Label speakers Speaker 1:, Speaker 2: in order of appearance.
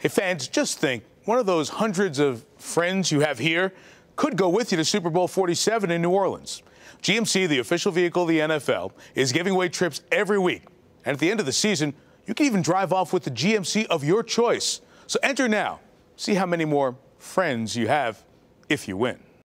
Speaker 1: Hey, fans, just think, one of those hundreds of friends you have here could go with you to Super Bowl 47 in New Orleans. GMC, the official vehicle of the NFL, is giving away trips every week. And at the end of the season, you can even drive off with the GMC of your choice. So enter now. See how many more friends you have if you win.